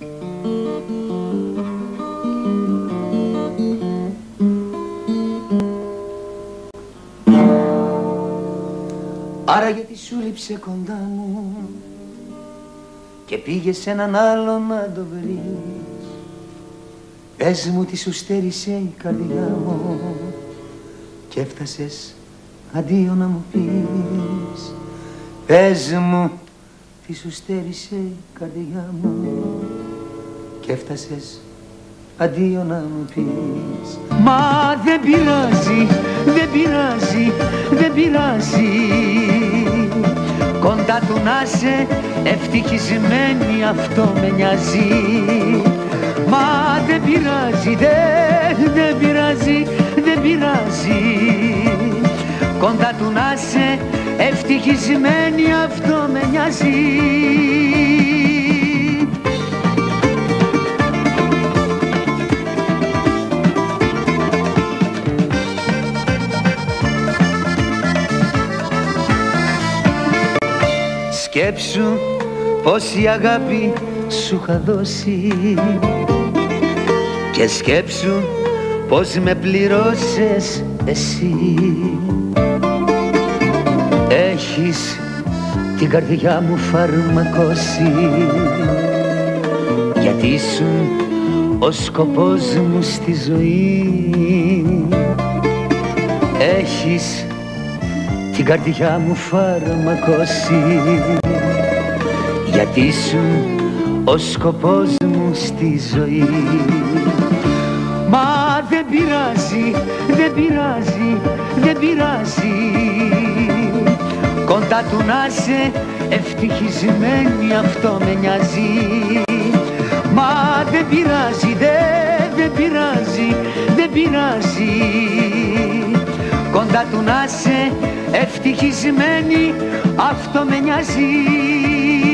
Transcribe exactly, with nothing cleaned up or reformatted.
Άρα γιατί σου λείψε κοντά μου και πήγες έναν άλλο να το βρεις? Πες μου τι σου στέρισε η καρδιά μου και έφτασες αντίο να μου πεις. Πες μου τι σου στέρισε η καρδιά μου και έφτασες αντίο να μου πεις. Μα δεν πειράζει, δεν πειράζει, δεν πειράζει, κοντά του να είσαι ευτυχισμένη, αυτό με νοιάζει. Μα δεν πειράζει, δεν, δεν πειράζει, δεν πειράζει, κοντά του να είσαι ευτυχισμένη, αυτό με νοιάζει. Σκέψου πόση αγάπη σου είχα δώσει και σκέψου πως με πληρώσες εσύ. Έχεις την καρδιά μου φαρμακώσει, γιατί ήσουν ο σκοπός μου στη ζωή. Έχεις την καρδιά μου φαρμακώσει, γιατί ήσουν ο σκοπός μου στη ζωή. Μα δεν πειράζει, δεν πειράζει, δεν πειράζει, κοντά του να είσαι ευτυχισμένη, αυτό με νοιάζει. Μα δεν πειράζει, δεν, δεν πειράζει, δεν πειράζει, κοντά του να είσαι ευτυχισμένη, αυτό με νοιάζει.